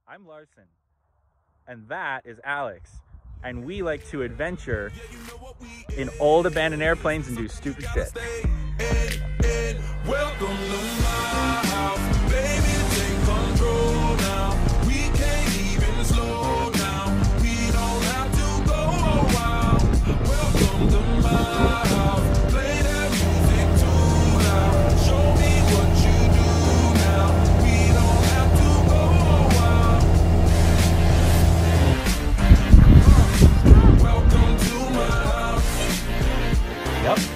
I'm Larson, and that is Alex, and we like to adventure in old abandoned airplanes and do stupid shit. Welcome to my house, baby, take control now. We can't even slow down. We don't have to go a while. Welcome to my house, play that music too loud. Show me what you do now. We don't have to go a while. Welcome to my house. Yep.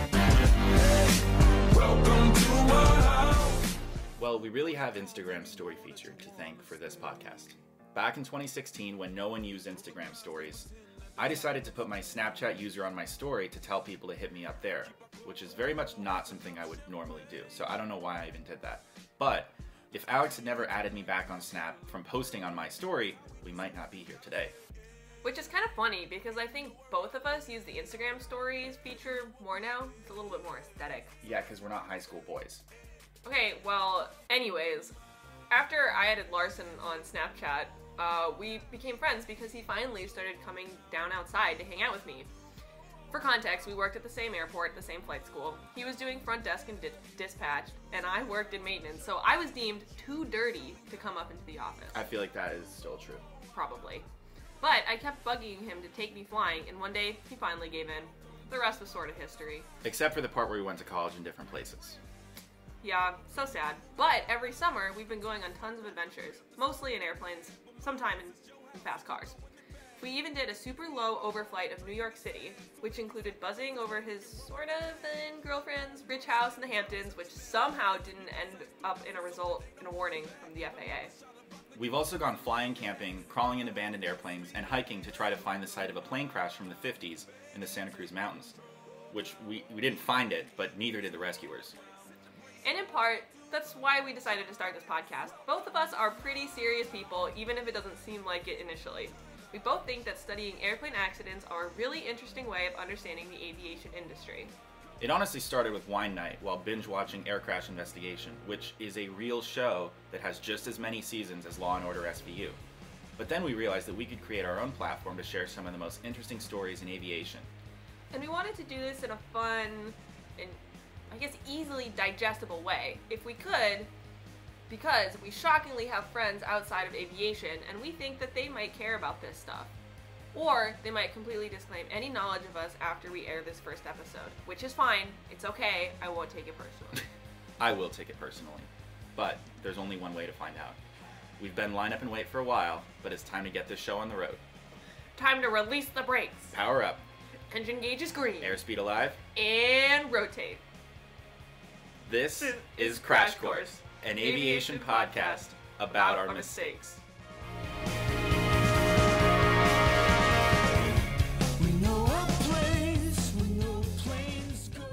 Well, we really have Instagram story feature to thank for this podcast. Back in 2016, when no one used Instagram stories, I decided to put my Snapchat user on my story to tell people to hit me up there, which is very much not something I would normally do, so I don't know why I even did that. But if Alex had never added me back on Snap from posting on my story, we might not be here today. Which is kind of funny because I think both of us use the Instagram stories feature more now. It's a little bit more aesthetic. Yeah, because we're not high school boys. Okay, well, anyways, after I added Larson on Snapchat, we became friends because he finally started coming down outside to hang out with me. For context, we worked at the same airport, at the same flight school. He was doing front desk and dispatch, and I worked in maintenance, so I was deemed too dirty to come up into the office. I feel like that is still true. Probably. But I kept bugging him to take me flying, and one day, he finally gave in. The rest was sort of history. Except for the part where we went to college in different places. Yeah, so sad. But every summer, we've been going on tons of adventures, mostly in airplanes, sometime in fast cars. We even did a super low overflight of New York City, which included buzzing over his sort of girlfriend's rich house in the Hamptons, which somehow didn't end up in a warning from the FAA. We've also gone flying, camping, crawling in abandoned airplanes, and hiking to try to find the site of a plane crash from the 50s in the Santa Cruz Mountains. Which we didn't find it, but neither did the rescuers. And in part, that's why we decided to start this podcast. Both of us are pretty serious people, even if it doesn't seem like it initially. We both think that studying airplane accidents are a really interesting way of understanding the aviation industry. It honestly started with wine night while binge-watching Air Crash Investigation, which is a real show that has just as many seasons as Law & Order SVU. But then we realized that we could create our own platform to share some of the most interesting stories in aviation. And we wanted to do this in a fun and, I guess, easily digestible way, if we could, because we shockingly have friends outside of aviation, and we think that they might care about this stuff. Or they might completely disclaim any knowledge of us after we air this first episode, which is fine. It's okay. I won't take it personally. I will take it personally. But there's only one way to find out. We've been line up and wait for a while, but it's time to get this show on the road. Time to release the brakes. Power up. Engine gauge is green. Airspeed alive. And rotate. This is Crash Course, an aviation podcast about our mistakes. We know a place where no planes go.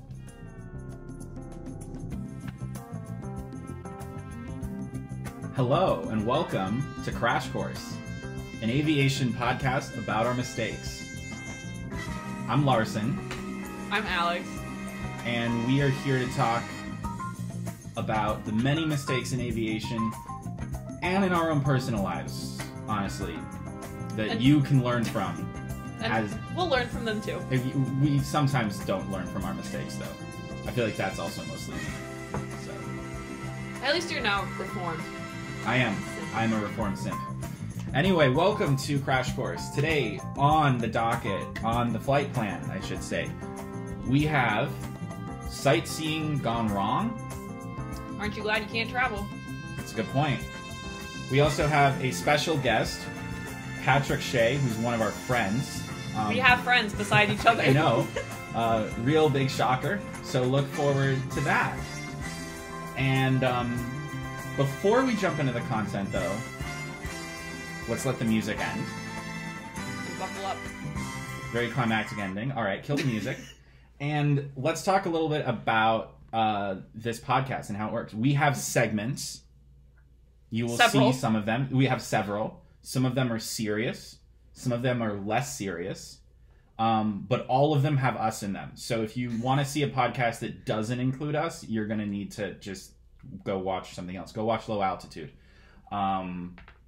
Hello, and welcome to Crash Course, an aviation podcast about our mistakes. I'm Larson. I'm Alex. And we are here to talk about the many mistakes in aviation and in our own personal lives, honestly, that you can learn from. And we'll learn from them too. We sometimes don't learn from our mistakes, though. I feel like that's also mostly me. So. At least you're now reformed. I am. I'm a reformed simp. Anyway, welcome to Crash Course. Today, on the docket, on the flight plan, I should say, we have sightseeing gone wrong. Aren't you glad you can't travel? That's a good point. We also have a special guest, Patrick Shea, who's one of our friends. We have friends beside each other. I know. Real big shocker. So look forward to that. And before we jump into the content, though, let's let the music end. Buckle up. Very climactic ending. All right, kill the music. And let's talk a little bit about this podcast and how it works. We have segments. You will see some of them. We have several. Some of them are serious. Some of them are less serious. But all of them have us in them. So if you want to see a podcast that doesn't include us, you're going to need to just go watch something else. Go watch Low Altitude.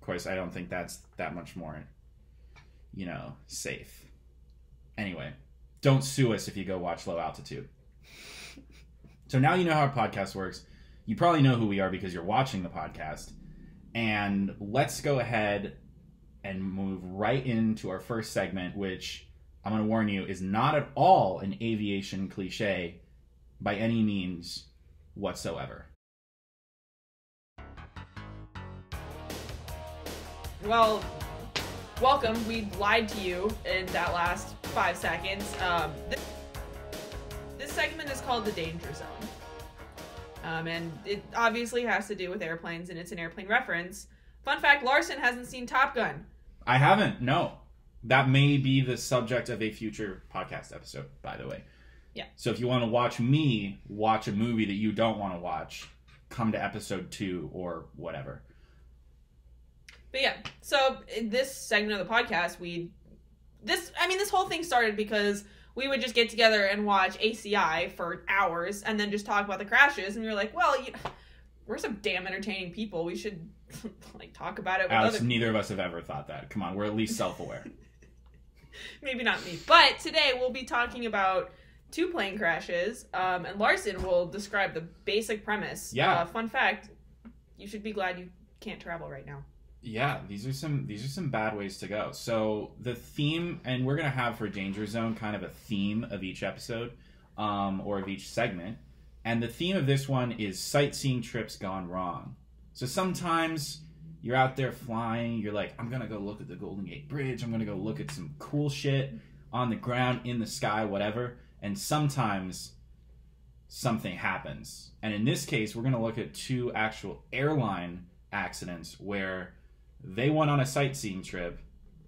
course, I don't think that's that much more, safe. Anyway, don't sue us if you go watch Low Altitude. So now you know how our podcast works. You probably know who we are because you're watching the podcast. And let's go ahead and move right into our first segment, which I'm going to warn you is not at all an aviation cliche by any means whatsoever. Well, welcome. We lied to you in that last 5 seconds. This segment is called the Danger Zone. And it obviously has to do with airplanes, and it's an airplane reference. Fun fact, Larson hasn't seen Top Gun. I haven't, no. That may be the subject of a future podcast episode, by the way. Yeah. So if you want to watch me watch a movie that you don't want to watch, come to episode 2 or whatever. But yeah, so in this segment of the podcast, this whole thing started because we would just get together and watch ACI for hours and then just talk about the crashes. And we were like, well, we're some damn entertaining people. We should talk about it with Alex, neither of us have ever thought that. Come on, we're at least self-aware. Maybe not me. But today we'll be talking about 2 plane crashes. And Larson will describe the basic premise. Yeah. Fun fact, you should be glad you can't travel right now. Yeah, these are some bad ways to go. So the theme, and we're gonna have for Danger Zone kind of a theme of each episode, or of each segment. And the theme of this one is sightseeing trips gone wrong. So sometimes you're out there flying, you're like, I'm gonna go look at the Golden Gate Bridge, I'm gonna go look at some cool shit on the ground, in the sky, whatever. And sometimes something happens. And in this case, we're gonna look at 2 actual airline accidents where they went on a sightseeing trip,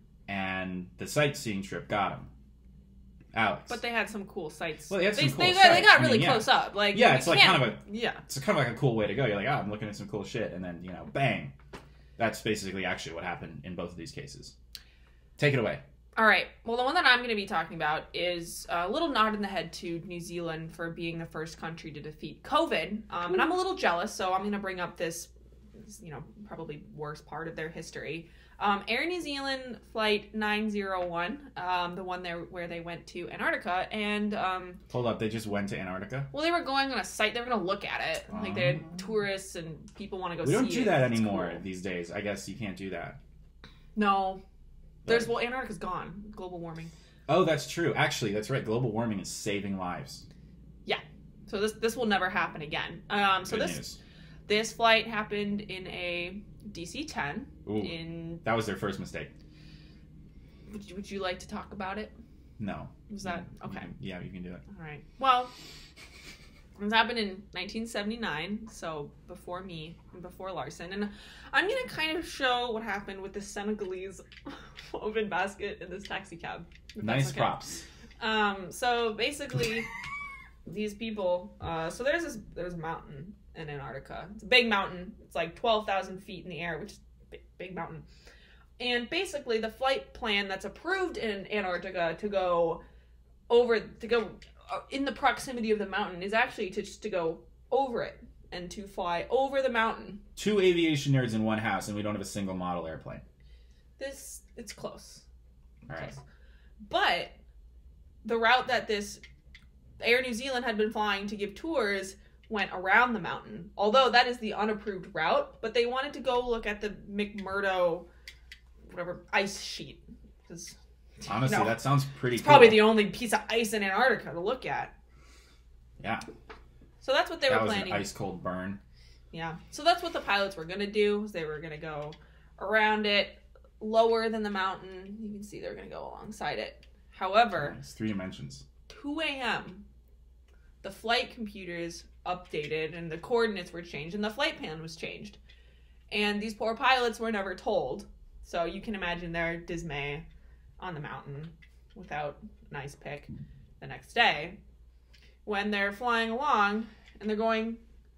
and the sightseeing trip got them. Alex. But they had some cool sights. Well, they had some cool they sights. got really close up. It's like kind of yeah. It's kind of like a cool way to go. You're like, I'm looking at some cool shit, and then bang. That's basically actually what happened in both of these cases. Take it away. All right. Well, the one that I'm going to be talking about is a little nod in the head to New Zealand for being the first country to defeat COVID. And I'm a little jealous, so I'm going to bring up this probably worst part of their history. Air New Zealand Flight 901, the one there where they went to Antarctica, and Hold up, they just went to Antarctica? well, they were going on a site. They were going to look at it. Like, they had tourists and people want to go see it. We don't do that It's anymore cool. these days. I guess you can't do that. No. Antarctica's gone. Global warming. Oh, that's true. Actually, that's right. Global warming is saving lives. Yeah. So this will never happen again. Good news. This flight happened in a DC-10. Ooh, that was their first mistake. Would you like to talk about it? No. Was that okay? You can do it. All right. Well, this happened in 1979, so before me and before Larson, and I'm gonna kind of show what happened with the Senegalese woven basket in this taxi cab. Nice props. So basically, these people. So there's a mountain in Antarctica. It's a big mountain. It's like 12,000 feet in the air, which is a big mountain. And basically, the flight plan that's approved in Antarctica to go in the proximity of the mountain is actually to go over it and to fly over the mountain. 2 aviation nerds in one house, and we don't have a single model airplane. It's close. All right. Close. But the route that this Air New Zealand had been flying to give tours went around the mountain. Although that is the unapproved route, but they wanted to go look at the McMurdo, whatever, ice sheet. Honestly, that sounds pretty cool. Probably the only piece of ice in Antarctica to look at. Yeah. So that's what they were planning. That was an ice-cold burn. Yeah. So that's what the pilots were going to do. They were going to go around it, lower than the mountain. You can see they're going to go alongside it. However, It's 3 dimensions. 2 a.m., the flight computers updated and the coordinates were changed and the flight plan was changed. And these poor pilots were never told. So you can imagine their dismay on the mountain without an ice pick the next day when they're flying along and they're going.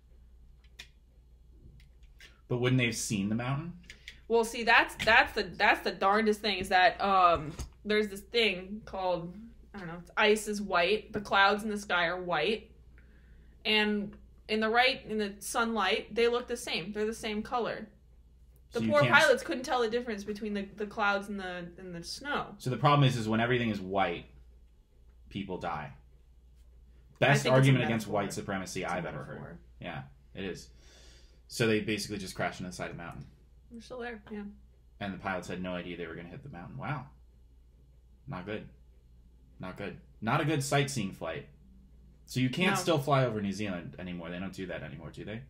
But wouldn't they have seen the mountain? Well, see, that's the darndest thing is that there's this thing called, I don't know, ice is white. The clouds in the sky are white. And in the sunlight, they look the same. They're the same color. The poor pilots couldn't tell the difference between the clouds and the snow. So the problem is when everything is white, people die. Best argument against white supremacy I've ever heard. Yeah, it is. So they basically just crashed into the side of the mountain. They're still there, yeah. And the pilots had no idea they were going to hit the mountain. Wow. Not good. Not good. Not a good sightseeing flight. So you can't still fly over New Zealand anymore. They don't do that anymore, do they?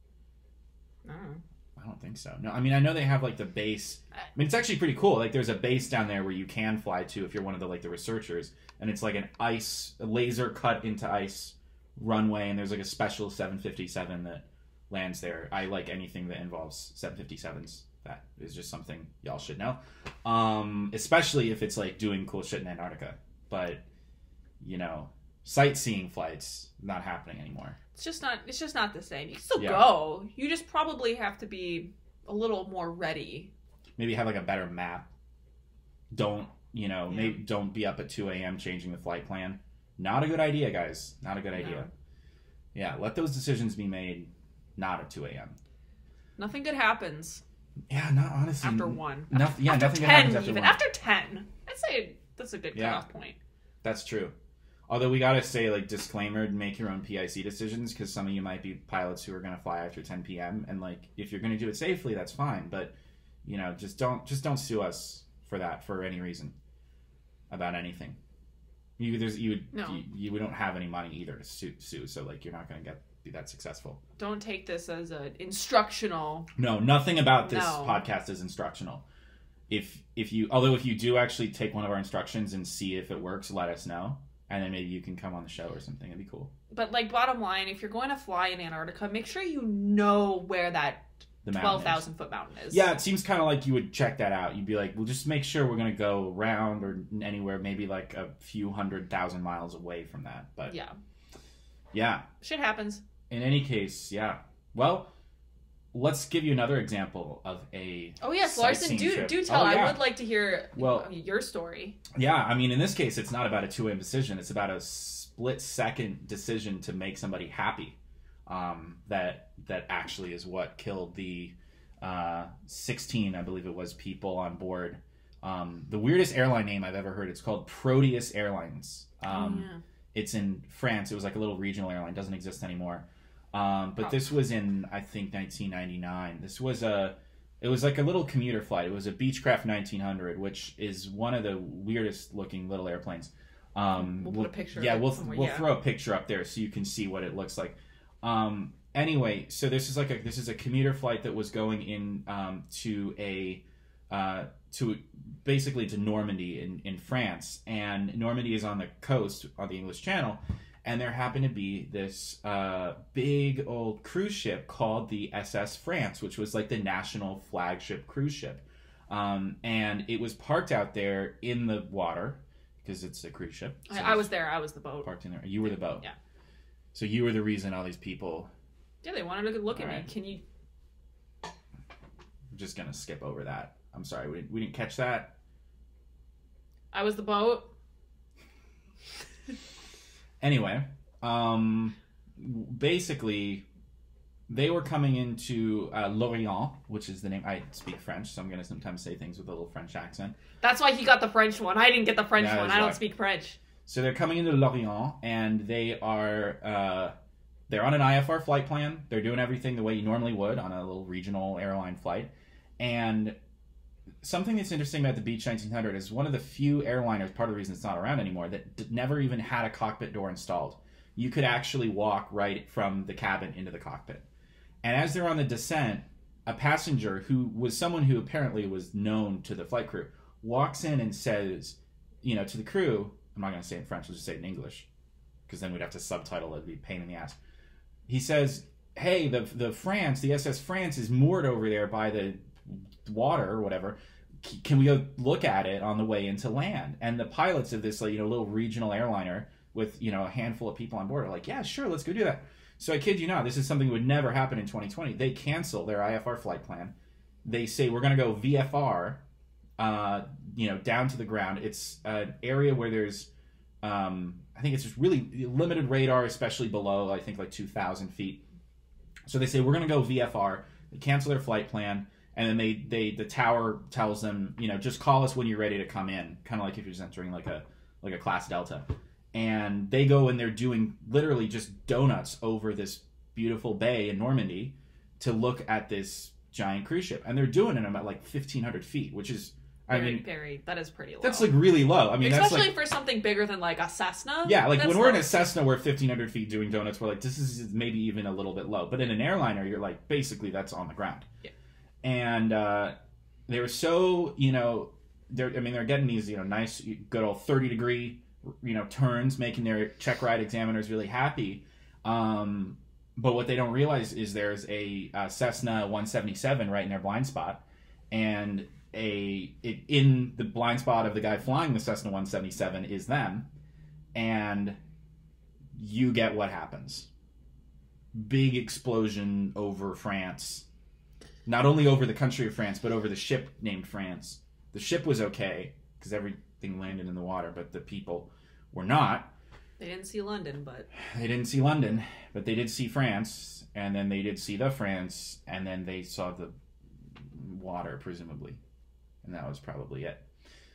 No. I don't think so. No, I mean, I know they have, like, the base. I mean, it's actually pretty cool. Like, there's a base down there where you can fly to if you're one of the, like, the researchers. And it's like a laser cut into ice runway. And there's, like, a special 757 that lands there. I like anything that involves 757s. That is just something y'all should know. Especially if it's, like, doing cool shit in Antarctica. But, you know, sightseeing flights, not happening anymore. It's just not the same. You can still go. You just probably have to be a little more ready. Maybe have like a better map. Don't, maybe don't be up at 2 a.m. changing the flight plan. Not a good idea, guys. Not a good idea. No. Yeah, let those decisions be made not at 2 a.m. Nothing good happens. Yeah, not honestly. After 1. Nothing good happens after even. 1. After 10. I'd say that's a good cutoff point. That's true. Although we gotta say, like, disclaimer, make your own PIC decisions, because some of you might be pilots who are gonna fly after 10 p.m. and, like, if you're gonna do it safely, that's fine. But, just don't sue us for that for any reason about anything. We don't have any money either to sue, so, like, you're not gonna be that successful. Don't take this as an instructional. No, nothing about this podcast is instructional. If you do actually take one of our instructions and see if it works, let us know. And then maybe you can come on the show or something. It'd be cool. But, like, bottom line, if you're going to fly in Antarctica, make sure you know where that 12,000-foot mountain is. Yeah, it seems kind of like you would check that out. You'd be like, well, just make sure we're going to go around or anywhere, maybe like a few 100,000 miles away from that. But yeah. Shit happens. In any case, yeah. Well, let's give you another example of a Larson, do tell. I would like to hear your story. Yeah, I mean, in this case, it's not about a 2 a.m. decision. It's about a split-second decision to make somebody happy. That actually is what killed the 16, I believe it was, people on board. The weirdest airline name I've ever heard. It's called Proteus Airlines. It's in France. It was like a little regional airline. Doesn't exist anymore. But this was in, I think, 1999. It was like a little commuter flight. It was a Beechcraft 1900, which is one of the weirdest looking little airplanes. We'll put a picture. Yeah, we'll throw a picture up there so you can see what it looks like. Anyway, so this is a commuter flight that was going in to basically to Normandy in France, and Normandy is on the coast on the English Channel. And there happened to be this big old cruise ship called the SS France, which was like the national flagship cruise ship. And it was parked out there in the water because it's a cruise ship. So I was there. I was the boat. Parked in there. You were the boat. Yeah. So you were the reason all these people... Yeah, they wanted to look at me. Can you... I'm just going to skip over that. I'm sorry. We didn't catch that. I was the boat. Anyway, basically, they were coming into Lorient, which is the name. I speak French, so I'm going to sometimes say things with a little French accent. That's why he got the French one. I didn't get the French one. I don't speak French. So they're coming into Lorient, and they're on an IFR flight plan. They're doing everything the way you normally would on a little regional airline flight. And something that's interesting about the Beech 1900 is one of the few airliners, part of the reason it's not around anymore, that never even had a cockpit door installed. You could actually walk right from the cabin into the cockpit. And as they're on the descent, a passenger who was someone who apparently was known to the flight crew walks in and says, to the crew, I'm not going to say it in French, I'll just say it in English, because then we'd have to subtitle it, it'd be a pain in the ass. He says, hey, the SS France is moored over there by the water or whatever. Can we go look at it on the way into land? And the pilots of this little regional airliner with a handful of people on board are like, yeah, sure, let's go do that. So I kid you not, this is something that would never happen in 2020. They cancel their IFR flight plan. They say we're going to go VFR, down to the ground. It's an area where there's I think it's just really limited radar, especially below I think like 2,000 feet. So they say we're going to go VFR. They cancel their flight plan. And then the tower tells them, you know, just call us when you're ready to come in, kind of like if you're just entering like a class Delta. And they go and they're doing literally just donuts over this beautiful bay in Normandy to look at this giant cruise ship. And they're doing it at like 1,500 feet, which is, that is pretty low. That's like really low. I mean, especially that's like, for something bigger than like a Cessna. Yeah, like when we're in a Cessna, Cessna, we're 1,500 feet doing donuts. We're like, this is maybe even a little bit low. But in an airliner, you're like, basically that's on the ground. Yeah. And they were so, you know, they're getting these, you know, nice, good old 30-degree, you know, turns, making their check ride examiners really happy. But what they don't realize is there's a Cessna 177 right in their blind spot, and in the blind spot of the guy flying the Cessna 177 is them, and you get what happens. Big explosion over France. Not only over the country of France, but over the ship named France. The ship was okay, because everything landed in the water, but the people were not. They didn't see London, but... They didn't see London, but they did see France, and then they did see the France, and then they saw the water, presumably. And that was probably it.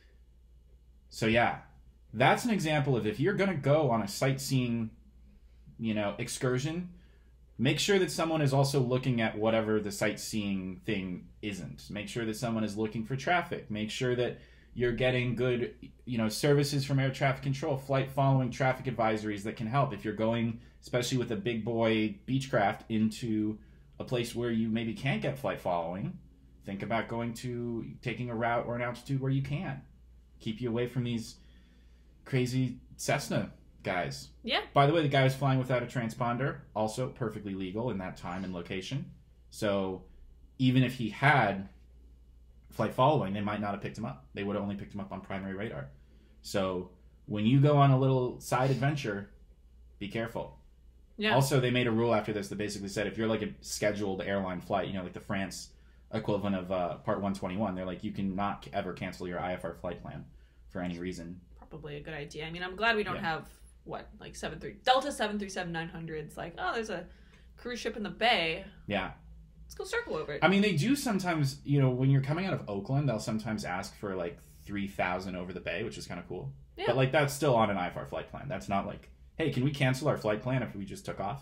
So yeah, that's an example of if you're going to go on a sightseeing, you know, excursion, make sure that someone is also looking at whatever the sightseeing thing isn't. Make sure that someone is looking for traffic. Make sure that you're getting good, you know, services from air traffic control, flight following, traffic advisories that can help. If you're going, especially with a big boy Beechcraft, into a place where you maybe can't get flight following, think about taking a route or an altitude where you can. Keep you away from these crazy Cessna guys. Yeah. By the way, the guy was flying without a transponder, also perfectly legal in that time and location. So even if he had flight following, they might not have picked him up. They would have only picked him up on primary radar. So when you go on a little side adventure, be careful. Yeah. Also, they made a rule after this that basically said if you're like a scheduled airline flight, you know, like the France equivalent of Part 121, they're like, you cannot ever cancel your IFR flight plan for any reason. Probably a good idea. I mean, I'm glad we don't have, like Delta 737-900s. Like, oh, there's a cruise ship in the bay. Yeah. Let's go circle over it. I mean, they do sometimes, you know, when you're coming out of Oakland, they'll sometimes ask for like 3,000 over the bay, which is kind of cool. Yeah. But like, that's still on an IFR flight plan. That's not like, hey, can we cancel our flight plan if we just took off?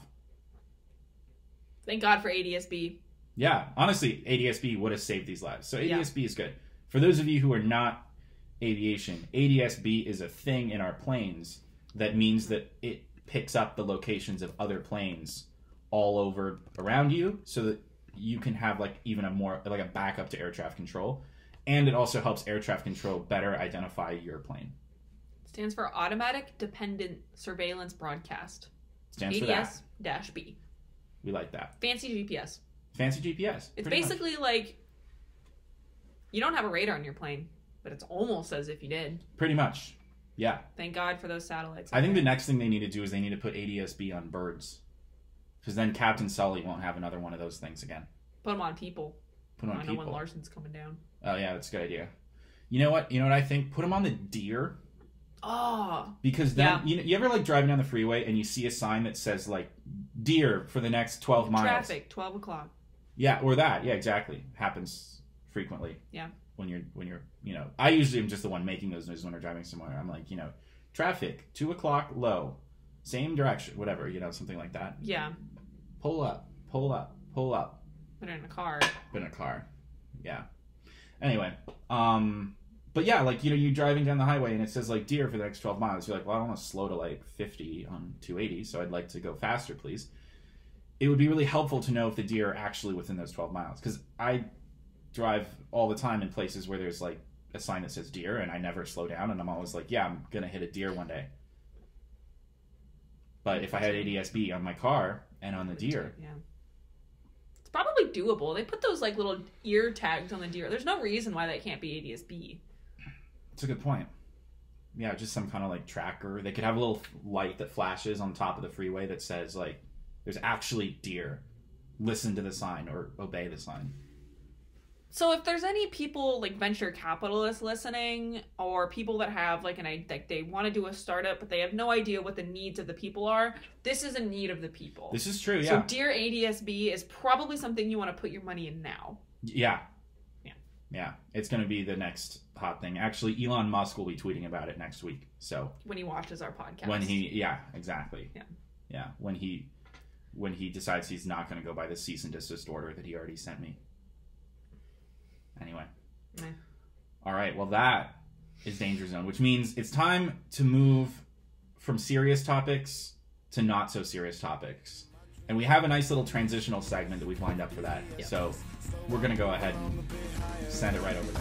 Thank God for ADSB. Yeah, honestly, ADSB would have saved these lives. So ADSB is good. For those of you who are not aviation, ADSB is a thing in our planes that means that it picks up the locations of other planes all over around you, so that you can have like even a backup to air traffic control, and it also helps air traffic control better identify your plane. Stands for Automatic Dependent Surveillance Broadcast. Stands for that. ADS-B. We like that. Fancy GPS. Fancy GPS. It's basically like you don't have a radar on your plane, but it's almost as if you did. Pretty much. Yeah. Thank God for those satellites. I think the next thing they need to do is they need to put ADS-B on birds. Because then Captain Sully won't have another one of those things again. Put them on people. Put them on people. I know when Larson's coming down. Oh, yeah, that's a good idea. You know what I think? Put them on the deer. Oh. Because then, you ever like driving down the freeway and you see a sign that says like, deer for the next 12 miles. Traffic, 12 o'clock. Yeah, or that. Yeah, exactly. Happens frequently. Yeah. When you're, you know, I usually am just the one making those noises when we're driving somewhere. I'm like, you know, traffic, 2 o'clock, low, same direction, whatever, you know, something like that. Yeah. Pull up, pull up, pull up. Put it in a car. Put in a car. Yeah. Anyway, but yeah, like, you know, you're driving down the highway and it says like deer for the next 12 miles. You're like, well, I don't want to slow to like 50 on 280, so I'd like to go faster, please. It would be really helpful to know if the deer are actually within those 12 miles. Because I drive all the time in places where there's like a sign that says deer and I never slow down, and I'm always like, yeah, I'm going to hit a deer one day. But if I had ADS-B on my car and on the deer... Yeah. It's probably doable. They put those like little ear tags on the deer. There's no reason why that can't be ADS-B. That's a good point. Yeah, just some kind of like tracker. They could have a little light that flashes on top of the freeway that says like, there's actually deer. Listen to the sign or obey the sign. So if there's any people like venture capitalists listening, or people that have like they want to do a startup but they have no idea what the needs of the people are, this is a need of the people. This is true, yeah. So dear ADS-B is probably something you want to put your money in now. Yeah. Yeah, it's going to be the next hot thing. Actually, Elon Musk will be tweeting about it next week. So when he watches our podcast. Yeah, exactly. Yeah, when he decides he's not going to go by the cease and desist order that he already sent me. Anyway. All right, well, that is Danger Zone, which means it's time to move from serious topics to not so serious topics. And we have a nice little transitional segment that we've lined up for that. Yep. So we're going to go ahead and send it right over there.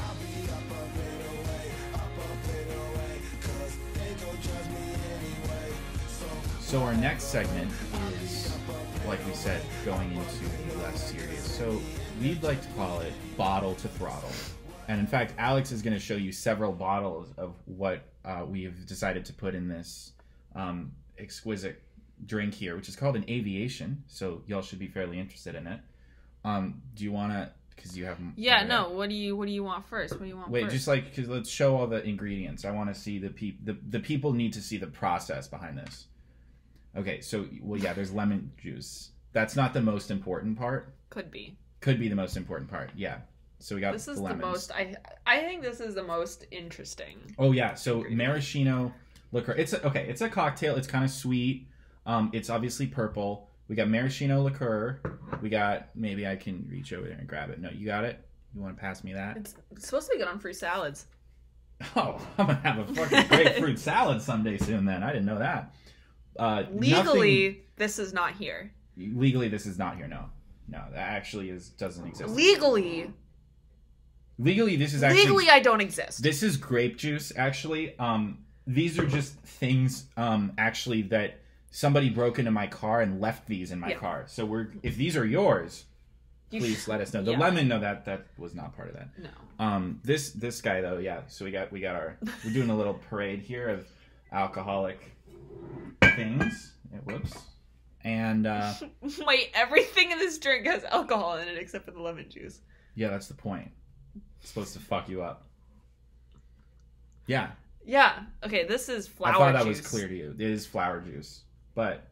So our next segment is, like we said, going into the less serious. So we'd like to call it Bottle to Throttle. And in fact, Alex is going to show you several bottles of what we've decided to put in this exquisite drink here, which is called an aviation. So y'all should be fairly interested in it. Do you want to? Because you have. Yeah. No. What do you want first? What do you want? Wait, first? just like because let's show all the ingredients. I want to see the people need to see the process behind this. Okay. So there's lemon juice. That's not the most important part. Could be the most important part. Yeah. So we got this is the lemons. The most. I think this is the most interesting. Oh yeah. So maraschino liqueur. It's a cocktail. It's kind of sweet. It's obviously purple. We got maraschino liqueur. We got, maybe I can reach over there and grab it. No, you got it? You want to pass me that? It's supposed to be good on fruit salads. Oh, I'm going to have a fucking grapefruit salad someday soon then. I didn't know that. Legally, this is not here. Legally, this is not here, no. No, that actually doesn't exist. Legally, this is actually... Legally, I don't exist. This is grape juice, actually. These are just things, actually, that... Somebody broke into my car and left these in my car. So if these are yours, please let us know. The lemon, no, that was not part of that. No. This guy though, yeah. So we got we're doing a little parade here of alcoholic things. Yeah, whoops. And wait, everything in this drink has alcohol in it except for the lemon juice. Yeah, that's the point. It's supposed to fuck you up. Yeah. Yeah. Okay, this is flower juice. I thought that was clear to you. It is flower juice. But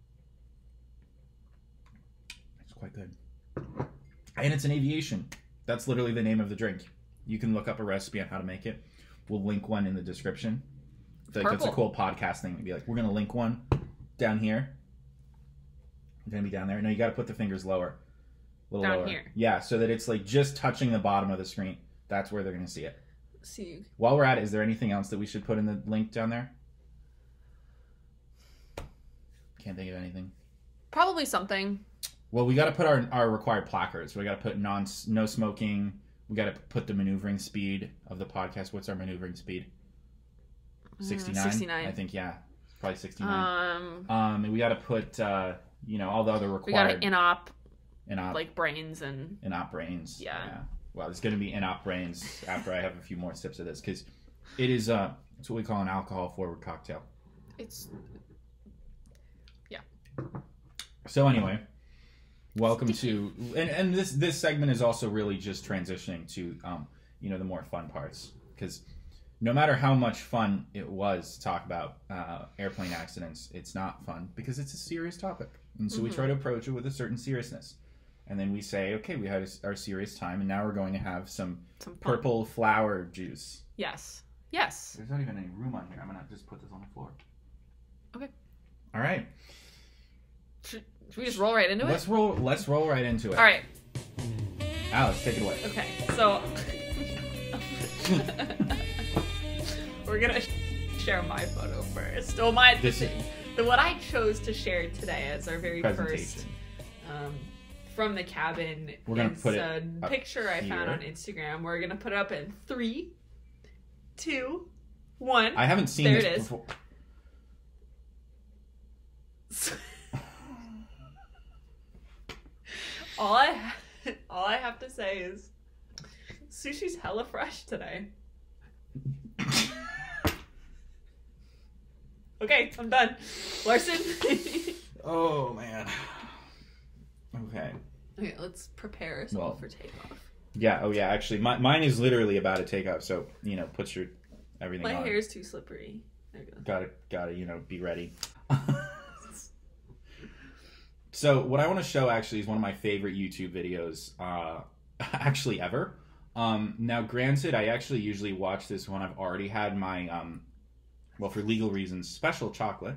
it's quite good. And it's an aviation. That's literally the name of the drink. You can look up a recipe on how to make it. We'll link one in the description. That's a cool podcast thing. Be like, we're going to link one down here. It's going to be down there. No, you got to put the fingers lower. A little lower. Here. Yeah, so that it's like just touching the bottom of the screen. That's where they're going to see it. See. While we're at it, is there anything else that we should put in the link down there? Can't think of anything. Probably something. Well, we got to put our required placards. We got to put no smoking. We got to put the maneuvering speed of the podcast. What's our maneuvering speed? 69? 69. I think, yeah. Probably 69. And we got to put, all the other required... We got to in-op, like brains and... In-op brains. Yeah. Well, there's going to be in-op brains after I have a few more sips of this, because it is, it's what we call an alcohol-forward cocktail. So anyway, welcome to and this segment is also really just transitioning to the more fun parts, because no matter how much fun it was to talk about airplane accidents, it's not fun because it's a serious topic, and so we try to approach it with a certain seriousness, and then we say, okay, we had our serious time, and now we're going to have some purple flower juice. Yes. There's not even any room on here. I'm gonna just put this on the floor. Okay. All right. Should we just roll right into it? Let's roll right into it. All right. Alex, take it away. Okay, so we're gonna share my photo first. Well, the what I chose to share today as our very first from the cabin. We're gonna put a picture I found on Instagram. We're gonna put it up in 3, 2, 1. I haven't seen this before. All I have to say is sushi's hella fresh today. Okay, I'm done. Larson. Oh man. Okay, let's prepare ourselves for takeoff. Yeah. Oh yeah. Actually, mine is literally about to take off. So put your everything on. My hair is too slippery. There you go. Gotta be ready. So what I want to show actually is one of my favorite YouTube videos actually ever. Now, granted, I actually usually watch this when I've already had my, well, for legal reasons, special chocolate.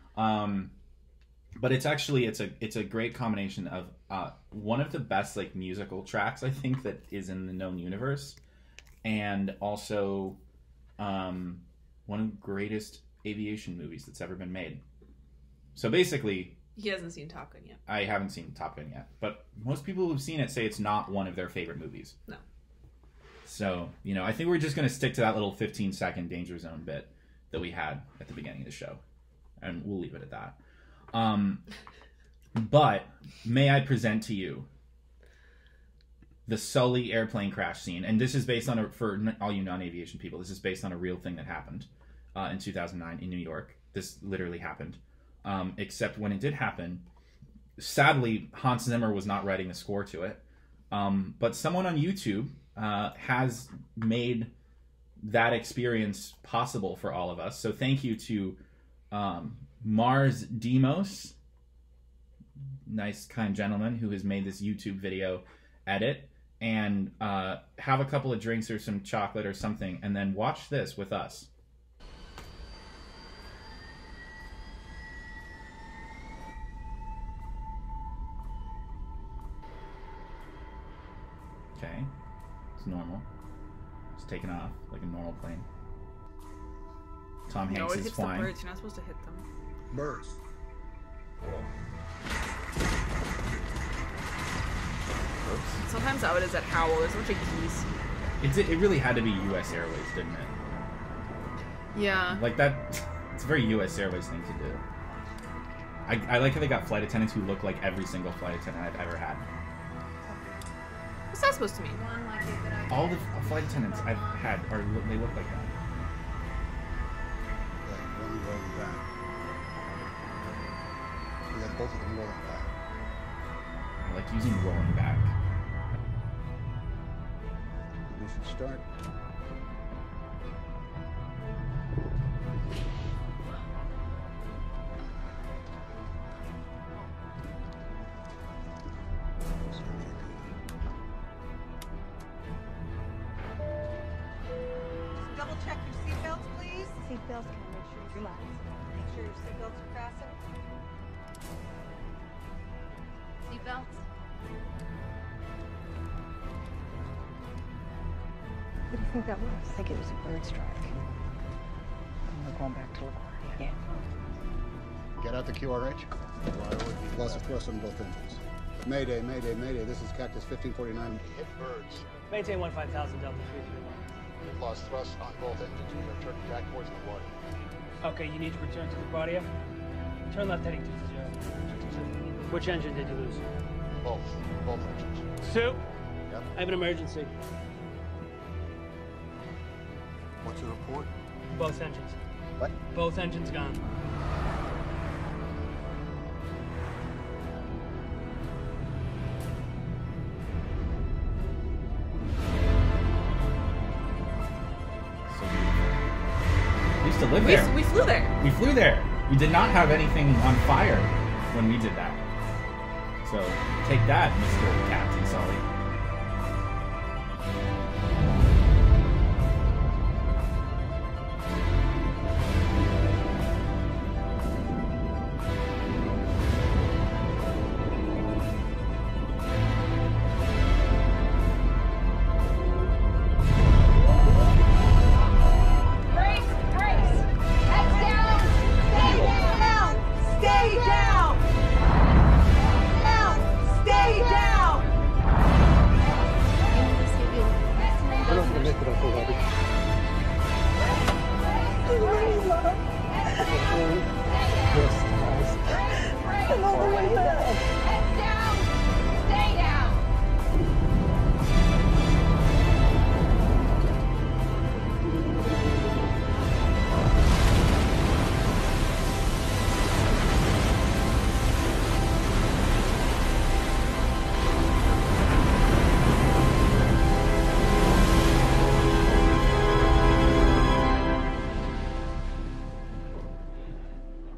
But it's actually it's a great combination of one of the best like musical tracks I think that is in the known universe, and also one of the greatest aviation movies that's ever been made. So basically, he hasn't seen Top Gun yet. I haven't seen Top Gun yet, but most people who've seen it say it's not one of their favorite movies. No. So, you know, I think we're just going to stick to that little 15-second Danger Zone bit that we had at the beginning of the show, and we'll leave it at that. But may I present to you the Sully airplane crash scene, and this is based on for all you non-aviation people, this is based on a real thing that happened in 2009 in New York. This literally happened, except when it did happen, sadly Hans Zimmer was not writing the score to it, but someone on YouTube has made that experience possible for all of us. So thank you to Mars Demos, nice kind gentleman who has made this YouTube video edit, and have a couple of drinks or some chocolate or something, and then watch this with us. Okay, it's normal. It's taking off like a normal plane. Tom Hanks is flying. The birds. You're not supposed to hit them. Birds. Sometimes how it is at Howell. There's a bunch of geese. It really had to be U.S. Airways, didn't it? Yeah. Like that, it's a very U.S. Airways thing to do. I like how they got flight attendants who look like every single flight attendant I've ever had. What's that supposed to mean? All the flight attendants I've had they look like that. Rolling back. We got both of them rolling back. I like using rolling back. Ignition start. Double check your seatbelts, please. Seatbelts, can I make sure you relax? Make sure your seatbelts are fastened. Seatbelts? What do you think that was? I think it was a bird strike. And we're going back to LaGuardia. Yeah. Get out the QRH. Loss of thrust on both engines. Mayday, mayday, mayday. This is Cactus 1549. Hit birds. Maintain 15,000 Delta 331. We've lost thrust on both engines. We are turning back towards LaGuardia. Okay, you need to return to LaGuardia. Turn left heading 220. Which engine did you lose? Both engines. Sue? Yep. I have an emergency. What's your report? Both engines. What? Both engines gone. We used to live there. We flew there. We flew there. We did not have anything on fire when we did that. So take that, Mr. Captain Sully.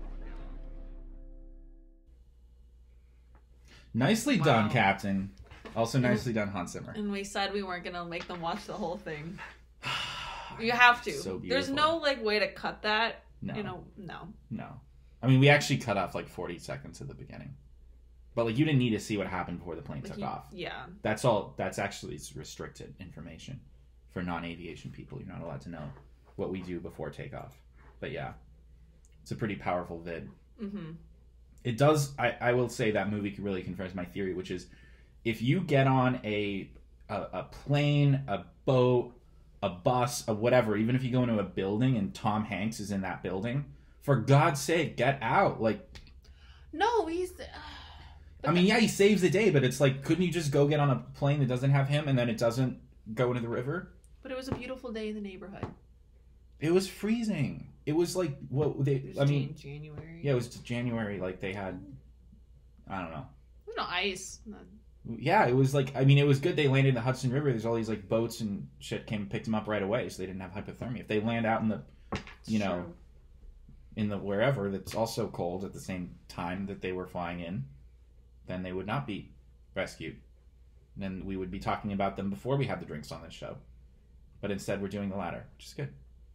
Nicely done, Captain. Also nicely done, Hans Zimmer. And we said we weren't gonna make them watch the whole thing. You have to. So beautiful. There's no like way to cut that. No. You know, no. No. I mean, we actually cut off like 40 seconds at the beginning. But like you didn't need to see what happened before the plane took off. Yeah. That's all. That's actually restricted information for non-aviation people. You're not allowed to know what we do before takeoff. But yeah, it's a pretty powerful vid. Mm-hmm. It does. I will say that movie really confirms my theory, which is if you get on a plane, a boat, a bus, a whatever, even if you go into a building and Tom Hanks is in that building, for God's sake, get out. Like, no, he's. I mean, yeah, he saves the day, but it's like, couldn't you just go get on a plane that doesn't have him and then it doesn't go into the river? But it was a beautiful day in the neighborhood. It was freezing. It was like what they. It was I mean, January. Yeah, it was January. Like they had, I don't know. No ice. Yeah, it was like, I mean, it was good they landed in the Hudson River. There's all these like boats and shit came and picked them up right away, so they didn't have hypothermia. If they land out in the, you know, in the wherever that's also cold at the same time that they were flying in, then they would not be rescued. Then we would be talking about them before we have the drinks on this show. But instead we're doing the latter, which is good.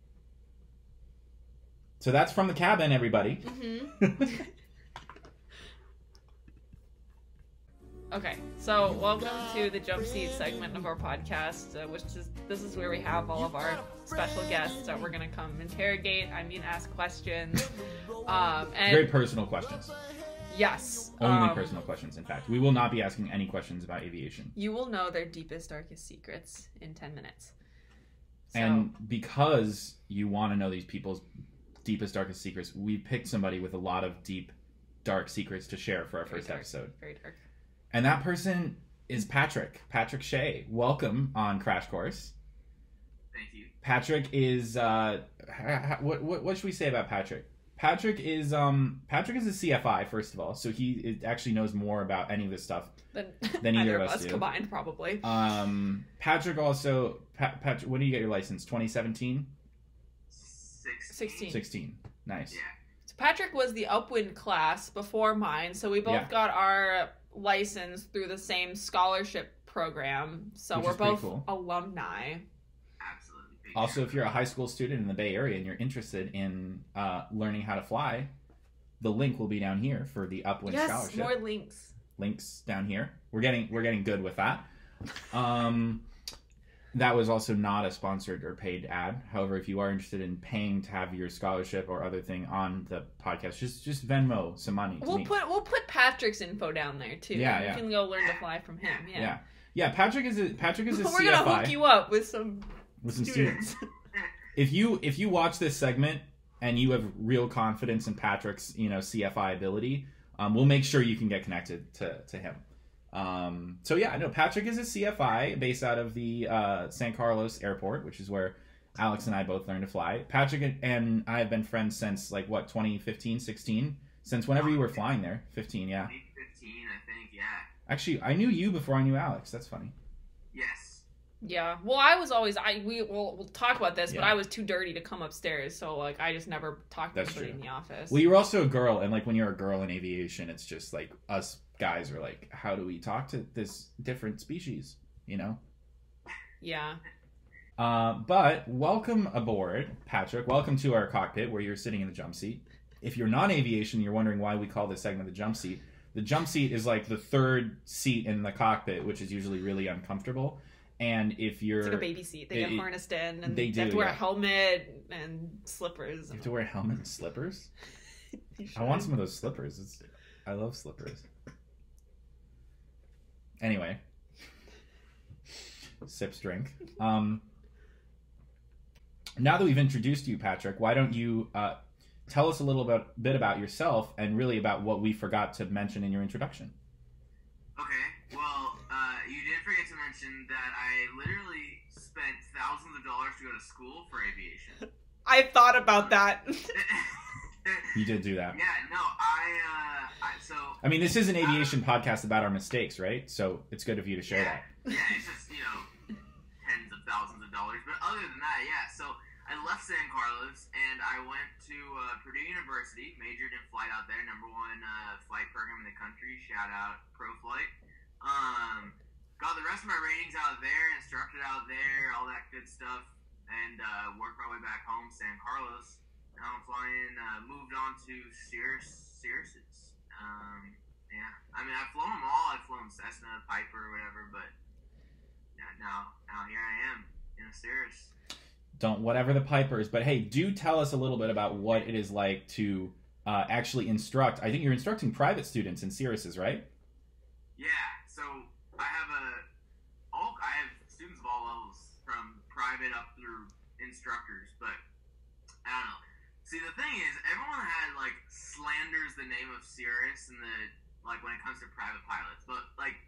So that's From the Cabin, everybody. Mm-hmm. Okay, so welcome to the jump seat segment of our podcast, this is where we have all of our special guests that we're gonna come interrogate. Ask questions. And very personal questions. Yes. Only personal questions, in fact. We will not be asking any questions about aviation. You will know their deepest, darkest secrets in 10 minutes. So. And because you want to know these people's deepest, darkest secrets, we picked somebody with a lot of deep, dark secrets to share for our first episode. Very dark. And that person is Patrick Shea. Welcome on Crash Course. Thank you. Patrick is what should we say about Patrick? Patrick is a CFI, first of all, so he actually knows more about any of this stuff than either of us do. Combined, probably. Patrick also, Patrick, when did you get your license? 2017? 16. Nice. Yeah. So Patrick was the upwind class before mine, so we both got our license through the same scholarship program, so we're both alumni. Absolutely. Also, if you're a high school student in the Bay Area and you're interested in learning how to fly, the link will be down here for the Upwind Scholarship. Yes, more links. Links down here. We're getting good with that. That was also not a sponsored or paid ad. However, if you are interested in paying to have your scholarship or other thing on the podcast, just Venmo some money. We'll put Patrick's info down there too. Yeah, you can go learn to fly from him. Yeah. Patrick is a We're CFI. We're gonna hook you up with some students. If you watch this segment and you have real confidence in Patrick's CFI ability, we'll make sure you can get connected to him. So yeah, no, Patrick is a CFI based out of the San Carlos airport, which is where Alex and I both learned to fly. Patrick and I have been friends since 2015, 16? Since whenever you were flying there. 15, yeah. 2015, I think, yeah. Actually, I knew you before I knew Alex. That's funny. Yes. Yeah. Well, I was always we'll talk about this, but I was too dirty to come upstairs, so I just never talked to anybody in the office. Well, you're also a girl, and when you're a girl in aviation, it's just us guys are how do we talk to this different species, Yeah. But welcome aboard, Patrick. Welcome to our cockpit where you're sitting in the jump seat. If you're non-aviation, you're wondering why we call this segment the jump seat. The jump seat is the third seat in the cockpit, which is usually really uncomfortable. And if you're... It's like a baby seat. They get harnessed in, and they have to wear a helmet and slippers. You have to wear a helmet and slippers? I want some of those slippers. I love slippers. Anyway. Sips drink. Now that we've introduced you, Patrick, why don't you tell us a little bit about yourself and really about what we forgot to mention in your introduction. Okay, well, you did forget to mention that I literally spent thousands of dollars to go to school for aviation. I thought about that. You did do that. Yeah, no, I mean, this is an aviation podcast about our mistakes, right? So it's good of you to share that. Yeah, it's just, tens of thousands of dollars. But other than that, yeah, so I left San Carlos and I went to Purdue University, majored in flight out there, #1 flight program in the country. Shout out ProFlight. trainings out there, instructed out there, all that good stuff, and worked my way back home, San Carlos. Now I'm flying, moved on to Cirrus's. Yeah, I mean, I've flown them all. I've flown Cessna, Piper, whatever, but yeah, now here I am in a Cirrus. Don't whatever the Pipers, but hey, do tell us a little bit about what it is like to actually instruct. I think you're instructing private students in Cirrus's, right? Yeah, so I have students of all levels, from private up through instructors, but I don't know. See, the thing is, everyone slanders the name of Cirrus and when it comes to private pilots, but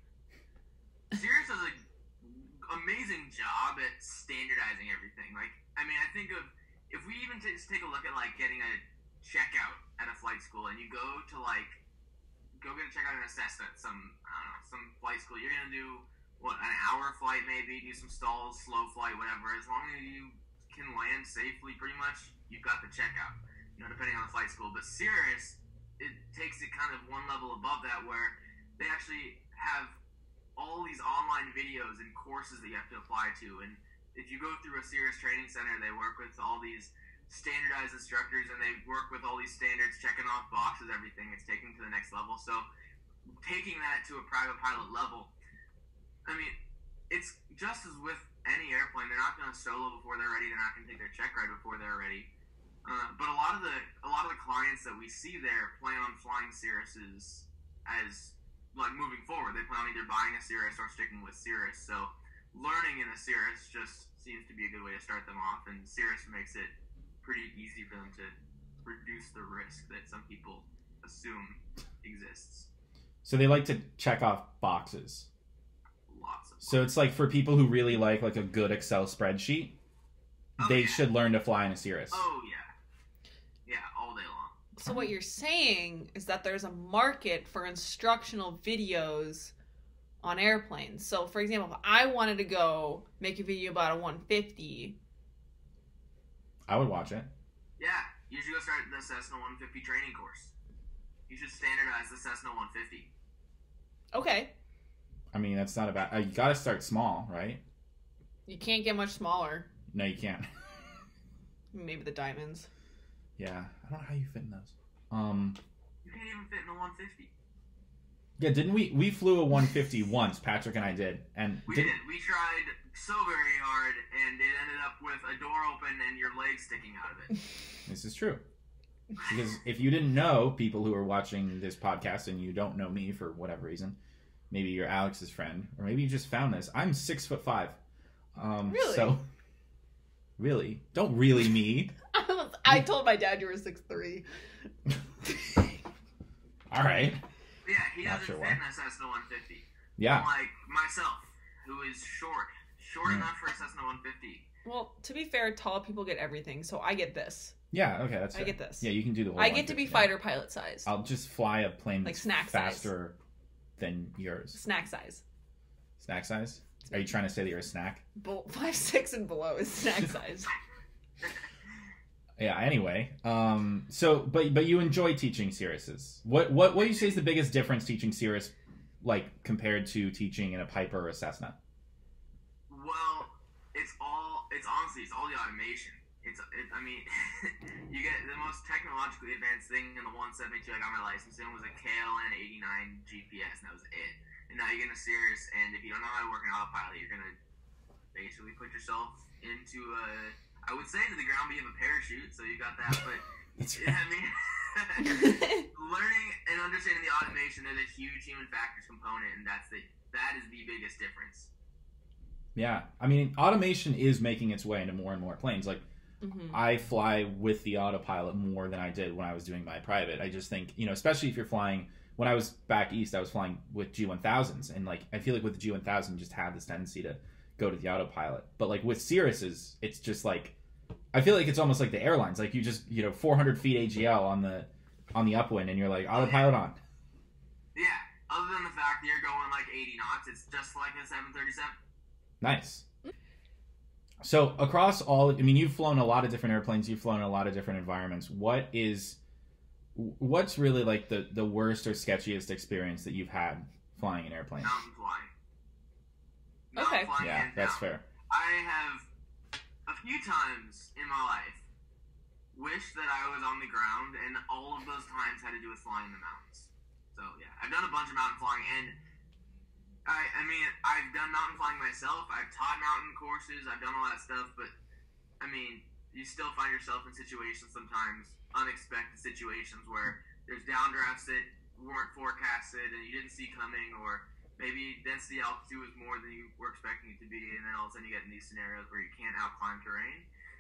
Cirrus does an amazing job at standardizing everything. I think of, if we even just take a look at getting a checkout at a flight school, and you go to go get a checkout in a Cessna at some flight school, you're gonna do an hour flight maybe, do some stalls, slow flight, whatever. As long as you can land safely, pretty much, you've got the checkout. Depending on the flight school. But Cirrus, it takes it kind of one level above that, where they actually have all these online videos and courses that you have to apply to. And if you go through a Cirrus training center, they work with all these standardized instructors, and they work with all these standards, checking off boxes, everything. It's taking to the next level. So taking that to a private pilot level, I mean, it's just as with any airplane. They're not going to solo before they're ready. They're not going to take their check ride before they're ready. But a lot of the clients that we see there plan on flying Cirruses as moving forward. They plan on either buying a Cirrus or sticking with Cirrus. So learning in a Cirrus just seems to be a good way to start them off, and Cirrus makes it pretty easy for them to reduce the risk that some people assume exists. So they like to check off boxes. Lots of. So it's for people who really like a good Excel spreadsheet, they should learn to fly in a Cirrus. Oh yeah. Yeah, all day long. So what you're saying is that there's a market for instructional videos on airplanes. So for example, if I wanted to go make a video about a 150, I would watch it. Yeah, you should go start the Cessna 150 training course. You should standardize the Cessna 150. Okay. I mean, that's not about. You got to start small, right? You can't get much smaller. No, you can't. Maybe the diamonds. Yeah, I don't know how you fit in those. You can't even fit in a 150. Yeah, didn't we flew a 150 once, Patrick and I did. And we did. We tried so very hard, and it ended up with a door open and your legs sticking out of it. This is true. Because if you didn't know, people who are watching this podcast and you don't know me for whatever reason, maybe you're Alex's friend, or maybe you just found this. I'm 6'5". Really? So, really? Don't really me. I told my dad you were 6'3". All right. Yeah, he Not doesn't sure fit why. in a Cessna 150. Yeah. Like myself, who is short enough for a Cessna 150. Well, to be fair, tall people get everything, so I get this. Yeah, okay, that's I fair. get this. Yeah, you can do the whole I get to be 150, fighter pilot size. I'll just fly a plane Like that's snack size. faster than yours. Snack size. Snack size? Are you trying to say that you're a snack? 5'6" and below is snack size. Yeah, anyway. But you enjoy teaching Cirruses. What do you say is the biggest difference teaching Cirrus compared to teaching in a Piper or a Cessna? Well, it's honestly all the automation. I mean, you get the most technologically advanced thing in the 172 I got my license in was a KLN 89 GPS, and that was it. And now you get in a Cirrus, and if you don't know how to work an autopilot, you're gonna basically put yourself into I would say to the ground, but you have a parachute, so you got that. But That's I mean, learning and understanding the automation, there's a huge human factors component, and that is the biggest difference. Yeah, I mean, automation is making its way into more and more planes. I fly with the autopilot more than I did when I was doing my private. I just think, especially if you're flying. When I was back east, I was flying with G1000s, and I feel like with the G1000, you just have this tendency to go to the autopilot. But with Cirruses, it's just I feel like it's almost like the airlines. You just 400 feet AGL on the upwind, and you're autopilot on. Yeah. Other than the fact that you're going 80 knots, it's just like a 737. Nice. So across you've flown a lot of different airplanes. You've flown in a lot of different environments. What's really the worst or sketchiest experience that you've had flying an airplane? Mountain flying. Okay. flying Yeah, hands that's down. fair. I have a few times in my life wished that I was on the ground, and all of those times had to do with flying in the mountains. So yeah, I've done a bunch of mountain flying, and I mean, I've done mountain flying myself. I've taught mountain courses. I've done all that stuff, but I mean, you still find yourself in situations sometimes, unexpected situations where there's downdrafts that weren't forecasted and you didn't see coming, or maybe density altitude was more than you were expecting it to be, and then all of a sudden you get in these scenarios where you can't outclimb terrain.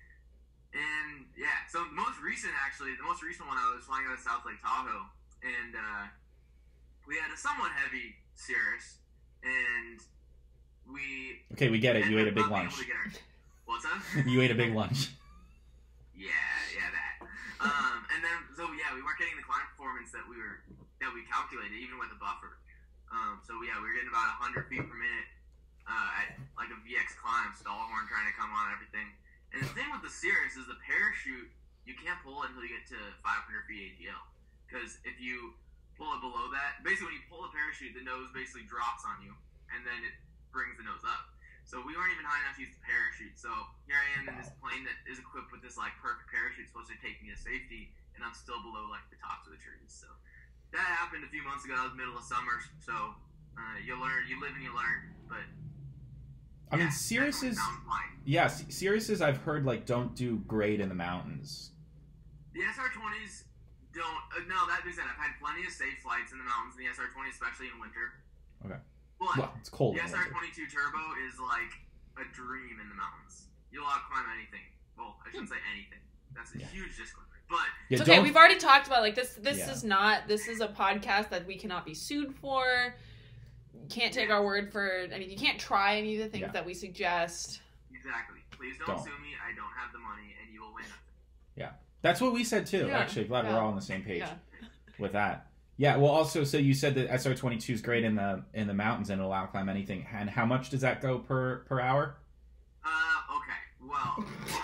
And yeah, so the most recent one, I was flying out of South Lake Tahoe, and we had a somewhat heavy Cirrus, and we... Okay, we get it. You ate a big lunch. What's up? You ate a big lunch. Yeah, that. And then, so yeah, we weren't getting the climb performance that we calculated, even with a buffer. So yeah, we were getting about 100 feet per minute at like a VX climb, stallhorn trying to come on and everything. And the thing with the Cirrus is the parachute, you can't pull it until you get to 500 feet ATL. Because if you pull it below that, basically when you pull the parachute, the nose basically drops on you, and then it brings the nose up. So we weren't even high enough to use the parachute. So here I am in this plane that is equipped with this like perfect parachute supposed to take me to safety, and I'm still below like the tops of the trees. So that happened a few months ago. That was middle of summer. So you learn, you live and you learn. But I mean, Cirruses. Yeah, Cirruses I've heard like don't do great in the mountains. The SR20s don't. No, that being said, I've had plenty of safe flights in the mountains in the SR20, especially in winter. Okay. But well, it's cold. The SR22 Turbo is like a dream in the mountains. You'll outclimb anything. Well, I shouldn't say anything. That's a huge disclaimer. But yeah, it's okay. We've already talked about like this. This Yeah. is not. This is a podcast that we cannot be sued for. You can't take our word for. I mean, you can't try any of the things that we suggest. Exactly. Please don't sue me. I don't have the money, and you will win nothing. Yeah, that's what we said too. Yeah. Actually, glad we're all on the same page with that. Yeah. Well, also, so you said that SR22 is great in the mountains and it'll outclimb anything. And how much does that go per hour? Okay. Well,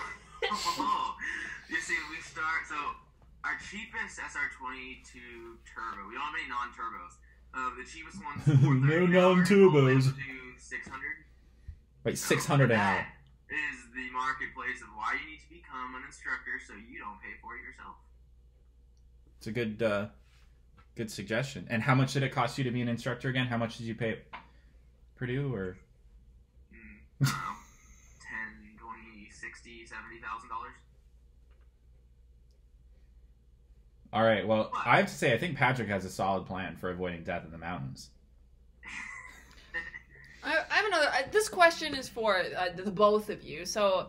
you see, we start. So our cheapest SR22 Turbo. We don't have any non-turbos. The cheapest one's No non-turbos. 600. Wait, 600 an hour. Is the marketplace of why you need to become an instructor so you don't pay for it yourself. It's a good suggestion. And how much did it cost you to be an instructor again? How much did you pay at Purdue or? I don't know, 10, 20, 60, $70,000. All right. Well, I have to say, I think Patrick has a solid plan for avoiding death in the mountains. I have another. This question is for the both of you. So,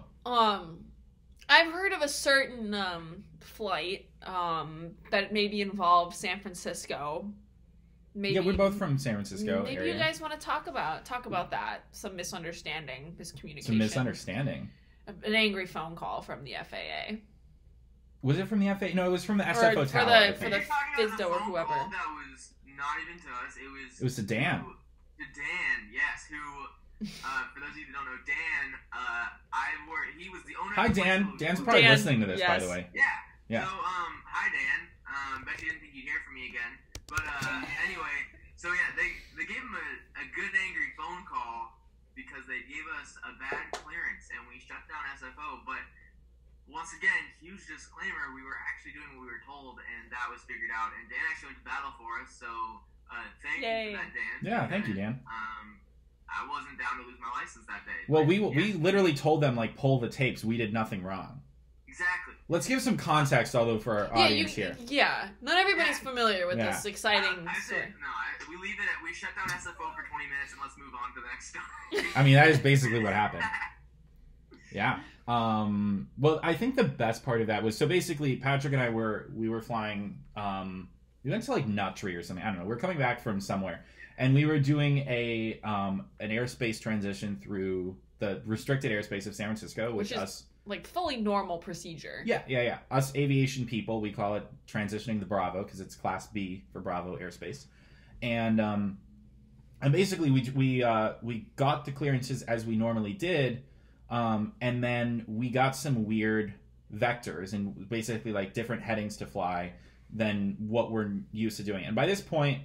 I've heard of a certain flight that maybe involves San Francisco. Maybe, yeah, we're both from San Francisco maybe area. you guys want to talk about that. Some misunderstanding, miscommunication. Some misunderstanding. An angry phone call from the FAA. Was it from the FAA? No, it was from the SFO tower. For the FISDO or whoever. That was not even to us. It was to Dan. To Dan, yes. Who, for those of you who don't know, Dan, he was the owner. Hi, of the Dan. place. Dan's probably listening to this, by the way. Yeah. So, hi, Dan. Bet you didn't think you'd hear from me again. But anyway, so yeah, they gave him a good angry phone call because they gave us a bad clearance and we shut down SFO. But once again, huge disclaimer, we were actually doing what we were told, and that was figured out. And Dan actually went to battle for us, so thank you for that, Dan. Yeah, thank you, Dan. I wasn't down to lose my license that day. Well, we literally told them, like, pull the tapes. We did nothing wrong. Exactly. Let's give some context, although, for our audience here. Yeah, not everybody's familiar with this exciting story. We leave it at, we shut down SFO for 20 minutes and let's move on to the next story. I mean, that is basically what happened. Yeah. Well, I think the best part of that was, so basically Patrick and I we were flying, we went to like Nuttry or something. I don't know. We're coming back from somewhere and we were doing an airspace transition through the restricted airspace of San Francisco, which is like fully normal procedure. Yeah. Us aviation people, we call it transitioning the Bravo because it's class B for Bravo airspace. And basically we got the clearances as we normally did. And then we got some weird vectors and basically like different headings to fly than what we're used to doing. And by this point,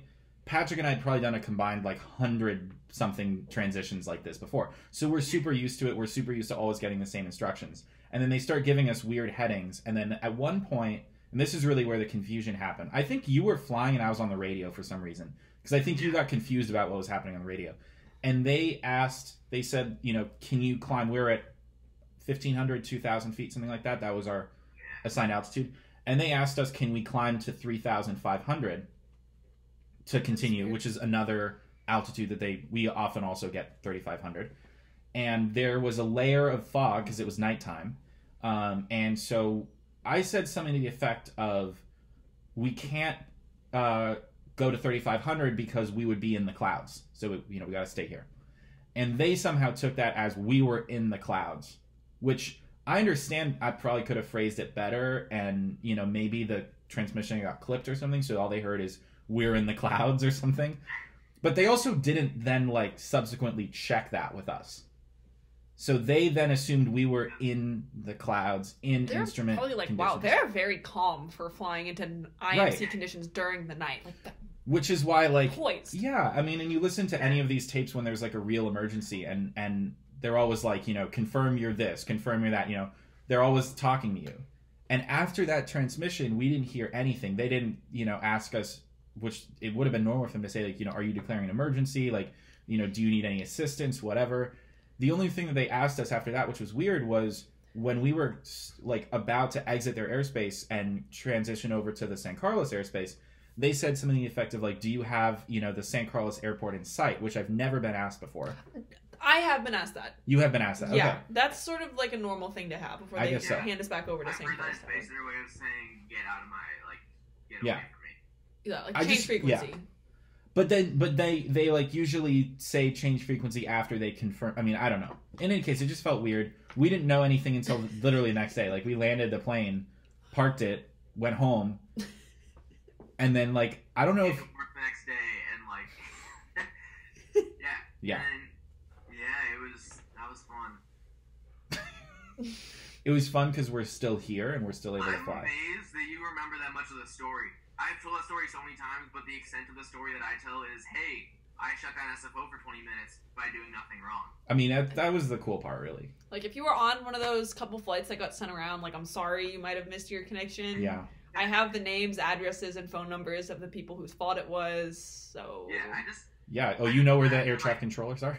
Patrick and I had probably done a combined like 100-something transitions like this before. So we're super used to it. We're super used to always getting the same instructions. And then they start giving us weird headings. And then at one point, and this is really where the confusion happened. I think you were flying and I was on the radio for some reason. Because I think you got confused about what was happening on the radio. And they said, you know, can you climb? We're at 1,500, 2,000 feet, something like that. That was our assigned altitude. And they asked us, can we climb to 3,500 to continue, which is another altitude that we often also get 3,500. And there was a layer of fog because it was nighttime. And so I said something to the effect of, we can't go to 3,500 because we would be in the clouds. So, we got to stay here. And they somehow took that as we were in the clouds, which I understand. I probably could have phrased it better. And, maybe the transmission got clipped or something. So all they heard is, we're in the clouds or something. But they also didn't then subsequently check that with us. So they then assumed we were in the clouds in they're instrument probably like, conditions. wow, they're very calm for flying into IMC conditions during the night. Which is why poise. Yeah, I mean, and you listen to any of these tapes when there's a real emergency and they're always confirm you're this, confirm you're that, they're always talking to you. And after that transmission, we didn't hear anything. They didn't, ask us, which it would have been normal for them to say, are you declaring an emergency? Do you need any assistance? Whatever. The only thing that they asked us after that, which was weird, was when we were about to exit their airspace and transition over to the San Carlos airspace, they said something to the effect of do you have, the San Carlos airport in sight, which I've never been asked before. I have been asked that. You have been asked that? Yeah, okay. That's sort of a normal thing to have before they hand us back over to San Carlos. That's basically their way of saying, get out of my, get away from me. Yeah, change frequency. Yeah. But they usually say change frequency after they confirm. I mean, I don't know. In any case, it just felt weird. We didn't know anything until literally the next day. We landed the plane, parked it, went home, and then I don't know if work the next day and yeah. And, that was fun. It was fun because we're still here and we're still able to fly. I'm amazed that you remember that much of the story. I've told that story so many times, but the extent of the story that I tell is, hey, I shut down SFO for 20 minutes by doing nothing wrong. I mean, that was the cool part, really. If you were on one of those couple flights that got sent around, I'm sorry you might have missed your connection. Yeah. I have the names, addresses, and phone numbers of the people whose fault it was, so... Yeah, oh, you know where the air traffic controllers are?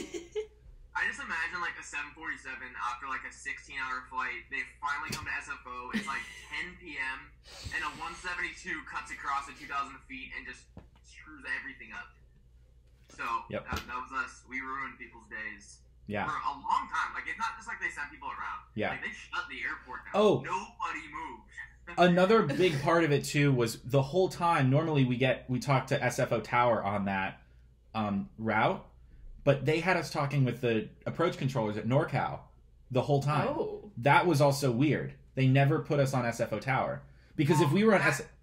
I just imagine a 747 after a 16-hour flight, they finally come to SFO, it's 10 p.m. and a 172 cuts across at 2,000 feet and just screws everything up. So that was us. We ruined people's days. Yeah. For a long time. It's not just they sent people around. Yeah. They shut the airport down. Oh. Nobody moved. Another big part of it too was the whole time. Normally we talk to SFO Tower on that route, but they had us talking with the approach controllers at NorCal the whole time. Oh. That was also weird. They never put us on SFO Tower because if we were on go ahead.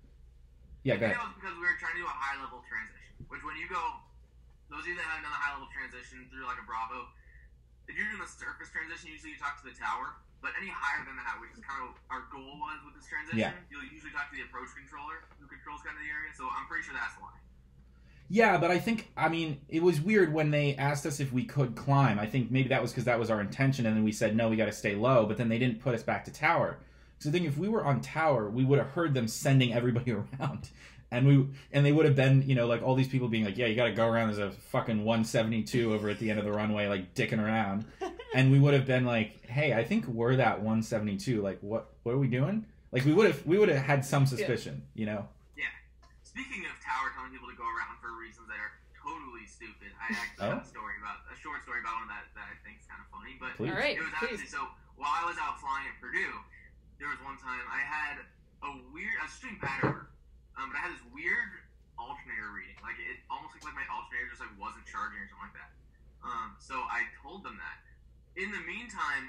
It was because we were trying to do a high level transition. Which when you go, those of you that haven't done a high level transition through a Bravo, if you're doing the surface transition, usually you talk to the tower. But any higher than that, which is kind of our goal was with this transition, you'll usually talk to the approach controller who controls kind of the area. So I'm pretty sure that's why. Yeah, but it was weird when they asked us if we could climb. I think maybe that was because that was our intention, and then we said, no, we got to stay low, but then they didn't put us back to tower. So I think if we were on tower, we would have heard them sending everybody around. And they would have been, all these people being yeah, you got to go around. There's a fucking 172 over at the end of the runway, dicking around. And we would have been hey, I think we're that 172. What are we doing? We would have had some suspicion, Yeah. Speaking of tower telling people to go around for reasons that are totally stupid, I actually have a short story about one that I think is kind of funny. But all right, it was actually so while I was out flying at Purdue, there was one time I had I was just doing pattern work, but I had this weird alternator reading. It almost looked like my alternator just wasn't charging or something like that. So I told them that. In the meantime,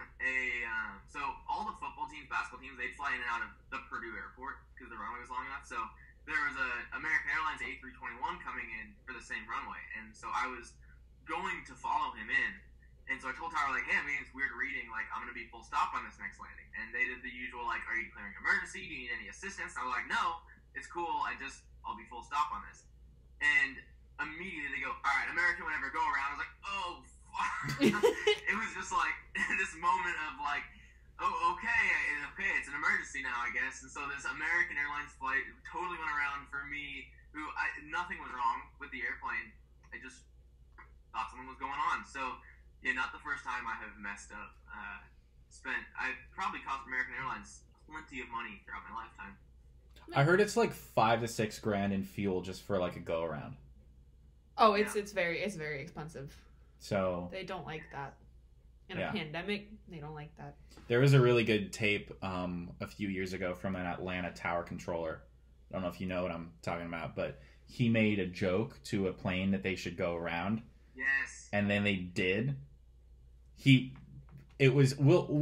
so all the football teams, basketball teams, they'd fly in and out of the Purdue airport because the runway was long enough. So there was a American Airlines A321 coming in for the same runway, and so I was going to follow him in. And so I told Tower, hey, I'm getting this weird reading, I'm going to be full stop on this next landing. And they did the usual, are you declaring emergency? Do you need any assistance? And I was like, no, it's cool. I'll be full stop on this. and immediately they go, all right, American, whatever, go around. I was like, oh, fuck. It was just like this moment of like, oh, okay, it's an emergency now, I guess. And so this American Airlines flight totally went around for me, nothing was wrong with the airplane. I just thought something was going on. So, yeah, not the first time I have messed up. I probably cost American Airlines plenty of money throughout my lifetime. I heard it's like $5,000 to $6,000 in fuel just for like a go around. Oh, it's very expensive. So they don't like that. In a pandemic, they don't like that. There was a really good tape a few years ago from an Atlanta tower controller. I don't know if you know what I'm talking about, but he made a joke to a plane that they should go around. Yes. And then they did. We'll Didn't he clear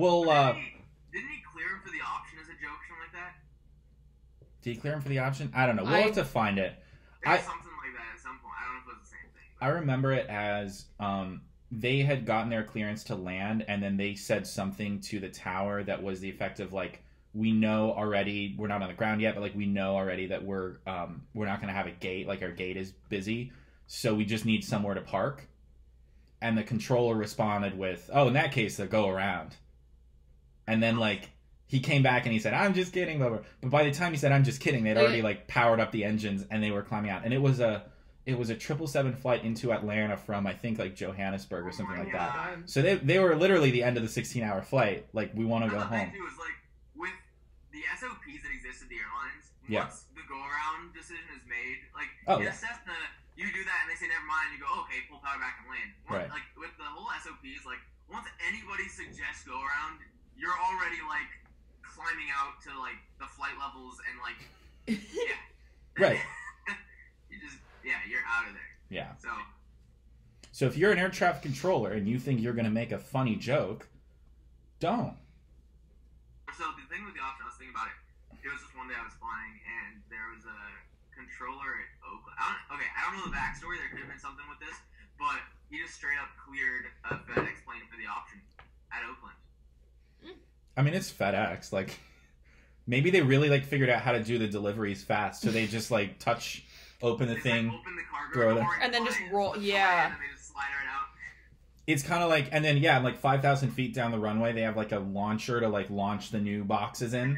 him for the option as a joke, something like that? Did he clear him for the option? I don't know. We'll have to find it. Something like that at some point. I don't know if it was the same thing. I remember it as they had gotten their clearance to land, and then they said something to the tower that was the effect of like, we know already, we're not on the ground yet, but like we know already that we're not going to have a gate, like our gate is busy, so we just need somewhere to park. And the controller responded with, oh, in that case, they'll go around. And then like he came back and he said, I'm just kidding, blah, blah. But by the time he said I'm just kidding, they'd already like powered up the engines and they were climbing out. And it was a 777 flight into Atlanta from I think like Johannesburg or something like that. So they were literally the end of the 16-hour flight. Like, we want to go home. It was like with the SOPs that exist at the airlines. Yeah. Once the go around decision is made, like in a Cessna, you do that and they say never mind. You go, okay, pull power back and land. Right. Like with the whole SOPs, like once anybody suggests go around, you're already like climbing out to like the flight levels and like yeah. Right. You're out of there. Yeah. So if you're an air traffic controller and you think you're going to make a funny joke, don't. So the thing with the option, I was thinking about it. It was just one day I was flying and there was a controller at Oakland. I don't know the backstory. There could have been something with this, but he just straight up cleared a FedEx plane for the option at Oakland. I mean, it's FedEx. Like, maybe they really like figured out how to do the deliveries fast, so they just like open the thing, like, open the cargo throw door and then just roll. And Yeah. they just slide right out. It's kind of like, and then like 5,000 feet down the runway, they have like a launcher to like launch the new boxes in,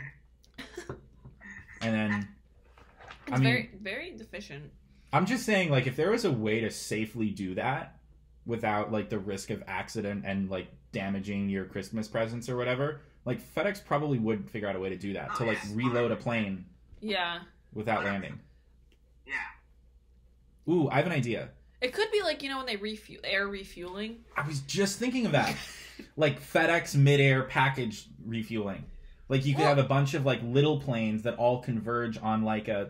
and then It's very, very deficient. I'm just saying, like, if there was a way to safely do that without like the risk of accident and like damaging your Christmas presents or whatever, like FedEx probably would figure out a way to do that to like reload a plane. Yeah. Without landing. Yeah. Ooh, I have an idea. It could be like, when they air refueling. I was just thinking of that. Like FedEx midair package refueling. Like you could have a bunch of like little planes that all converge on like a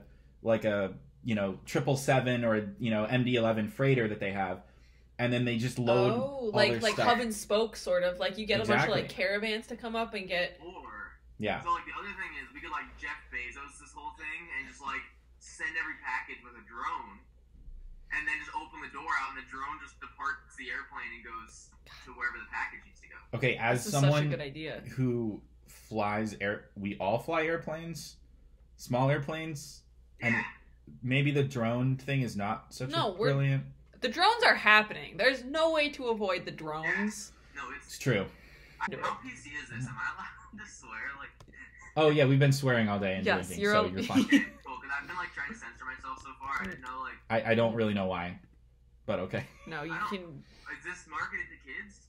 777 or a MD-11 freighter that they have, and then they just load all like their stuff. hub and spoke sort of. Like you get a bunch of Exactly. like caravans to come up and get. Yeah. So like the other thing is we could like Jeff Bezos this whole thing and just like send every package with a drone, and then just open the door out and the drone just departs the airplane and goes to wherever the package needs to go. Okay, as This is someone such a good idea. who flies we all fly airplanes, small airplanes, and maybe the drone thing is not such brilliant. The drones are happening. There's no way to avoid the drones. No, It's true. How PC is this? Am I allowed to swear? Like, Oh yeah, we've been swearing all day and Yes, drinking, you're so al- you're fine. cool, because I've been like trying to censor myself so far. I didn't know like. I don't really know why, but okay. No, you can. Is this marketed to kids?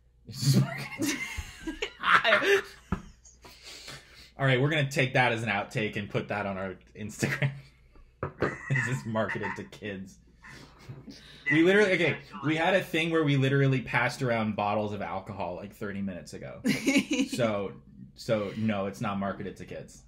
All right, we're gonna take that as an outtake and put that on our Instagram. Is this marketed to kids? We literally we had a thing where we literally passed around bottles of alcohol like 30 minutes ago. So no, it's not marketed to kids.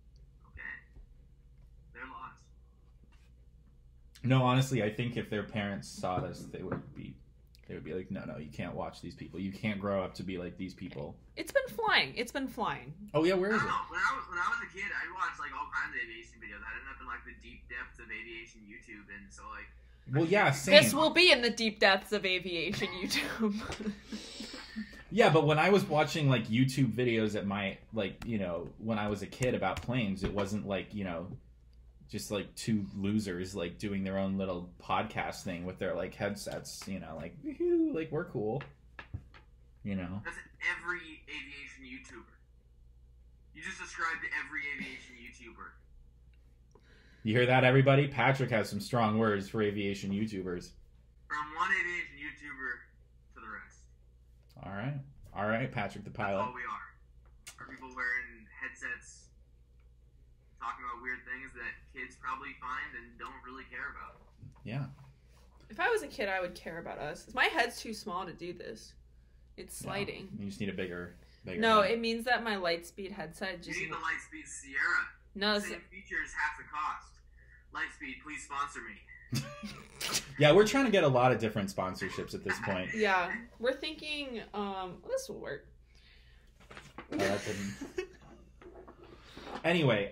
They're lost. No, honestly, I think if their parents saw this, they would be like, no, you can't watch these people. You can't grow up to be like these people. It's been flying. Oh yeah, where is it? When I was a kid, I watched like all kinds of aviation videos. I ended up in like the deep depths of aviation YouTube, and so like. Well, yeah, same. This will be in the deep depths of aviation YouTube. Yeah, but when I was watching like YouTube videos at my when I was a kid about planes, it wasn't like just like two losers like doing their own little podcast thing with their like headsets, you know, like woohoo, like we're cool, you know. That's every aviation YouTuber. You just described every aviation YouTuber. You hear that, everybody? Patrick has some strong words for aviation YouTubers. From one aviation YouTuber to the rest. All right, Patrick the pilot. That's all we are. Are people wearing headsets, talking about weird things that kids probably find and don't really care about? Yeah. If I was a kid, I would care about us. My head's too small to do this. It's sliding. No, you just need a bigger No, head. it means that my Lightspeed headset just... You need the Lightspeed Sierra. No, Same features, half the cost. Lightspeed, please sponsor me. Yeah, we're trying to get a lot of different sponsorships at this point. Yeah, we're thinking, this will work. Oh, that didn't. Anyway,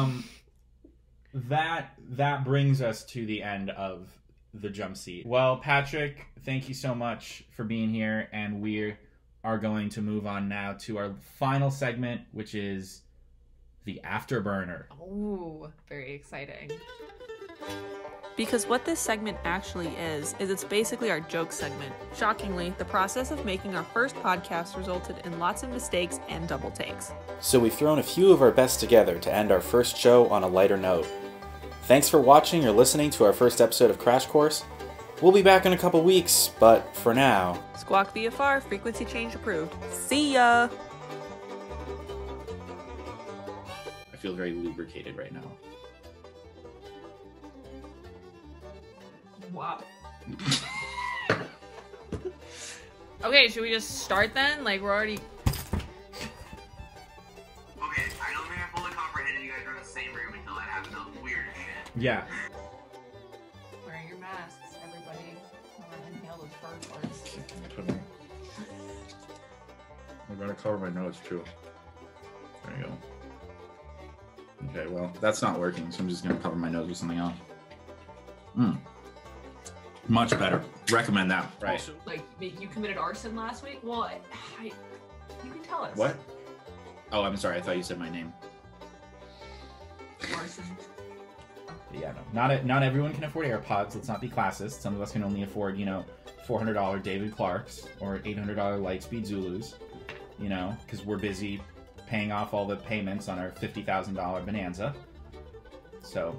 that brings us to the end of the jump seat. Well, Patrick, thank you so much for being here, and we are going to move on now to our final segment, which is the afterburner. Oh, very exciting. Because what this segment actually is it's basically our joke segment. Shockingly, the process of making our first podcast resulted in lots of mistakes and double takes. So we've thrown a few of our best together to end our first show on a lighter note. Thanks for watching or listening to our first episode of Crash Course. We'll be back in a couple weeks, but for now... Squawk VFR, frequency change approved. See ya! I feel very lubricated right now. Wow. Okay, should we just start then? Like, we're already... Okay, I don't think I fully comprehended you guys were in the same room until that happened. That was weird as shit. Yeah. Wearing your masks, everybody. I'm gonna inhale those bird parts. I'm gonna cover my nose too. There you go. Okay, well, that's not working, so I'm just gonna cover my nose with something else. Much better. Recommend that. Right. Also, like, you committed arson last week? Well, you can tell us. What? Oh, I'm sorry. I thought you said my name. Arson. Yeah, no. Not everyone can afford AirPods. Let's not be classist. Some of us can only afford, you know, $400 David Clarks or $800 Lightspeed Zulus, you know, because we're busy paying off all the payments on our $50,000 Bonanza. So,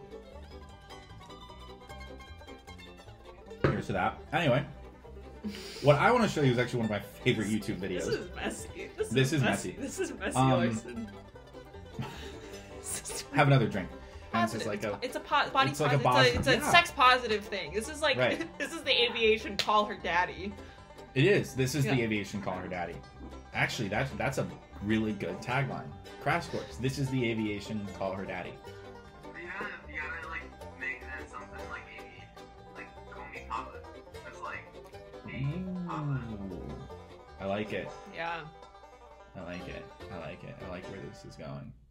here's to that. Anyway, what I want to show you is actually one of my favorite YouTube videos. This is messy. This is messy. This is messy, Larson. Have another drink. Positive. It's a body it's positive. like It's a sex positive thing. This is like Right. This is the aviation call her daddy. It is. This is the aviation call her daddy. Actually, that's a really good tagline. Crash Course. This is the aviation call her daddy. You gotta like make that something like aviation. Like call me Papa. That's like Papa. I like it. Yeah. I like it. I like it. I like where this is going.